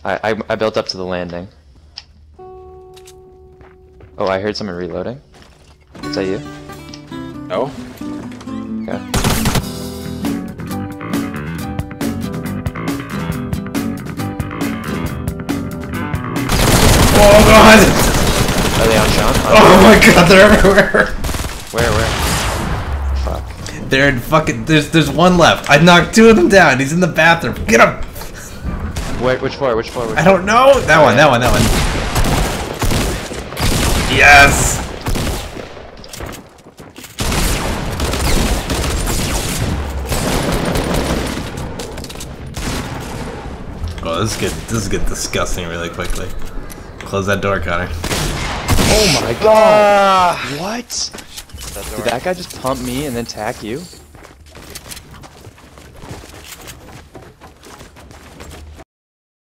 I built up to the landing. Oh, I heard someone reloading. Is that you? No. Okay. Oh god! Are they on Sean? Oh my god, they're everywhere! Where? Fuck. They're in fucking. There's one left. I knocked 2 of them down. He's in the bathroom. Get him! Wait, which floor? I don't know. That one. Yes! Oh, this is get disgusting really quickly. Close that door, Connor. Oh my god! What? Did that guy just pump me and then tack you?